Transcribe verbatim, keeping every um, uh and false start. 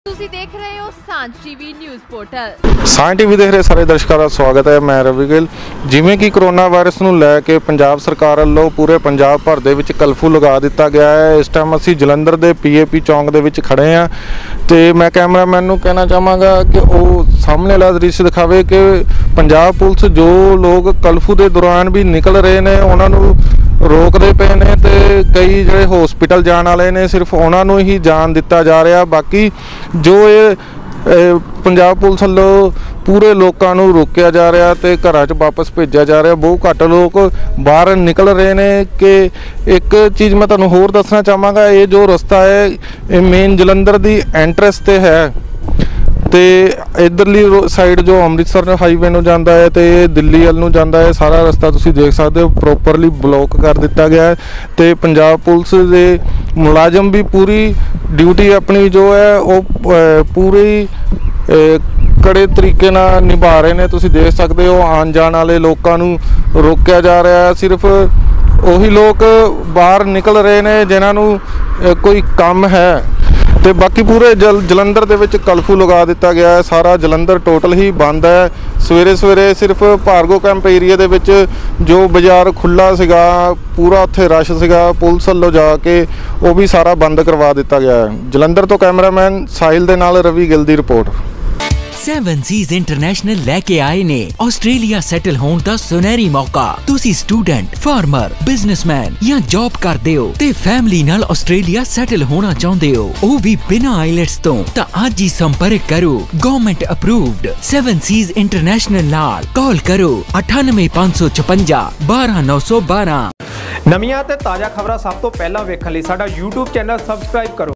ਤੁਸੀਂ ਦੇਖ ਰਹੇ ਹੋ Sanjh TV news portal. Sanjh TV ਦੇਖ ਰਹੇ ਸਾਰੇ ਦਰਸ਼ਕਾਂ ਦਾ ਸਵਾਗਤ ਹੈ। ਮੈਂ ਰਵੀ ਗਿੱਲ। ਜਿਵੇਂ ਕਿ ਕਰੋਨਾ ਵਾਇਰਸ ਨੂੰ ਲੈ ਕੇ ਪੰਜਾਬ ਸਰਕਾਰ ਵੱਲੋਂ ਪੂਰੇ ਪੰਜਾਬ ਭਰ ਦੇ ਵਿੱਚ ਕਰਫਿਊ ਲਗਾ ਦਿੱਤਾ ਗਿਆ ਹੈ। ਇਸ ਟਾਈਮ ਅਸੀਂ ਜਲੰਧਰ ਦੇ ਪੀਏਪੀ ਚੌਂਕ ਦੇ ਵਿੱਚ ਖੜੇ ਹਾਂ ਤੇ ਮੈਂ ਕੈਮਰਾਮੈਨ ਨੂੰ ਕਹਿਣਾ ਚਾਹਾਂਗਾ ਕਿ ਉਹ ਸਾਹਮਣੇ ਵਾਲਾ ਦ੍ਰਿਸ਼ ਦਿਖਾਵੇ ਕਿ ਪੰਜਾਬ ਪੁਲਿਸ ਜੋ ਲੋਕ ਕਰਫਿਊ ਦੇ ਦੌਰਾਨ ਵੀ ਨਿਕਲ ਰਹੇ ਨੇ ਉਹਨਾਂ ਨੂੰ ਰੋਕਦੇ ਪਏ ਨੇ ਤੇ ਕਈ ਜਿਹੜੇ ਹਸਪੀਟਲ ਜਾਣ ਵਾਲੇ ਨੇ ਸਿਰਫ ਉਹਨਾਂ ਨੂੰ ਹੀ ਜਾਣ ਦਿੱਤਾ ਜਾ ਰਿਹਾ। ਬਾਕੀ ਜੋ ਇਹ ਪੰਜਾਬ ਪੁਲਿਸ ਵੱਲੋਂ ਪੂਰੇ ਲੋਕਾਂ ਨੂੰ ਰੋਕਿਆ ਜਾ ਰਿਹਾ ਤੇ ਘਰਾਂ 'ਚ ਵਾਪਸ ਭੇਜਿਆ ਜਾ ਰਿਹਾ। ਬਹੁਤ ਘੱਟ ਲੋਕ ਬਾਹਰ ਨਿਕਲ ਰਹੇ ਨੇ। ਕਿ ਇੱਕ ਚੀਜ਼ ਮੈਂ ਤੁਹਾਨੂੰ ਹੋਰ ਦੱਸਣਾ ਚਾਹਾਂਗਾ, ਇਹ ਜੋ ਰਸਤਾ ਹੈ ਇਹ ਮੇਨ ਜਲੰਧਰ ਦੀ ਐਂਟਰੈਂਸ ਤੇ ਹੈ ਤੇ ਇਧਰਲੀ ਸਾਈਡ ਜੋ ਅੰਮ੍ਰਿਤਸਰ ਹਾਈਵੇ ਨੂੰ ਜਾਂਦਾ ਹੈ ਤੇ ਦਿੱਲੀ ਵੱਲ ਨੂੰ ਜਾਂਦਾ ਹੈ, ਸਾਰਾ ਰਸਤਾ ਤੁਸੀਂ ਦੇਖ ਸਕਦੇ ਹੋ ਪ੍ਰੋਪਰਲੀ ਬਲੌਕ ਕਰ ਦਿੱਤਾ ਗਿਆ ਹੈ ਤੇ ਪੰਜਾਬ ਪੁਲਿਸ ਦੇ ਮੁਲਾਜ਼ਮ ਵੀ ਪੂਰੀ ਡਿਊਟੀ ਆਪਣੀ ਜੋ ਹੈ ਉਹ ਪੂਰੀ ਕੜੇ ਤਰੀਕੇ ਨਾਲ ਨਿਭਾ ਰਹੇ ਨੇ। ਤੁਸੀਂ ਦੇਖ ਸਕਦੇ ਹੋ ਆਉਣ ਜਾਣ ਵਾਲੇ ਲੋਕਾਂ ਨੂੰ ਰੋਕਿਆ ਜਾ ਰਿਹਾ ਹੈ। ਸਿਰਫ ਉਹੀ ਲੋਕ ਬਾਹਰ ਨਿਕਲ ਰਹੇ ਨੇ ਜਿਨ੍ਹਾਂ ਨੂੰ ਕੋਈ ਕੰਮ ਹੈ ਤੇ ਬਾਕੀ ਪੂਰੇ ਜਲ ਜਲੰਧਰ ਦੇ ਵਿੱਚ ਕਰਫਿਊ ਲਗਾ ਦਿੱਤਾ ਗਿਆ ਹੈ। ਸਾਰਾ ਜਲੰਧਰ ਟੋਟਲ ਹੀ ਬੰਦ ਹੈ। ਸਵੇਰੇ ਸਵੇਰੇ ਸਿਰਫ ਭਾਰਗੋ ਕੈਂਪ ਏਰੀਆ ਦੇ ਵਿੱਚ ਜੋ ਬਾਜ਼ਾਰ ਖੁੱਲ੍ਹਾ ਸੀਗਾ, ਪੂਰਾ ਉੱਥੇ ਰਸ਼ ਸੀਗਾ, ਪੁਲਿਸ ਵੱਲੋਂ ਜਾ ਕੇ ਉਹ ਵੀ ਸਾਰਾ ਬੰਦ ਕਰਵਾ ਦਿੱਤਾ ਗਿਆ ਹੈ। ਜਲੰਧਰ ਤੋਂ ਕੈਮਰਾਮੈਨ ਸਾਹਿਲ ਦੇ ਨਾਲ ਰਵੀ ਗਿੱਲ ਦੀ ਰਿਪੋਰਟ। ਸੈਵਨ ਸੀਜ਼ ਇੰਟਰਨੈਸ਼ਨਲ ਲੈ ਕੇ ਆਏ ਨੇ ਆਸਟ੍ਰੇਲੀਆ ਸੈਟਲ ਹੋਣ ਦਾ ਸੁਨਹਿਰੀ ਮੌਕਾ। ਤੁਸੀਂ ਸਟੂਡੈਂਟ, ਫਾਰਮਰ, ਬਿਜ਼ਨਸਮੈਨ ਜਾਂ ਜੌਬ ਕਰਦੇ ਹੋ ਤੇ ਫੈਮਿਲੀ ਨਾਲ ਆਸਟ੍ਰੇਲੀਆ ਸੈਟਲ ਹੋਣਾ ਚਾਹੁੰਦੇ ਹੋ, ਉਹ ਵੀ ਬਿਨਾਂ ਆਈਲੈਟਸ ਤੋਂ, ਤਾਂ ਅੱਜ ਹੀ ਸੰਪਰਕ ਕਰੋ government approved Seven Seas International ਨਾਲ। ਕਾਲ ਕਰੋ ਅਠਾਨਵੇਂ ਪੰਜ ਸੌ ਛਪੰਜਾ ਬਾਰਾਂ ਨੌ ਸੌ ਬਾਰਾਂ। ਨਵੀਆਂ ਤੇ ਤਾਜ਼ਾ ਖਬਰਾਂ ਸਭ ਤੋਂ ਪਹਿਲਾਂ ਵੇਖਣ ਲਈ ਸਾਡਾ YouTube ਚੈਨਲ ਸਬਸਕ੍ਰਾਈਬ ਕਰੋ।